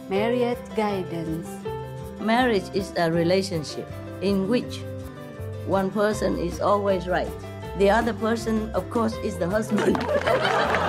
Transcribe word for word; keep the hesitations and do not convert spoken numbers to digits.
Marriage guidance. Marriage is a relationship in which one person is always right. The other person, of course, is the husband.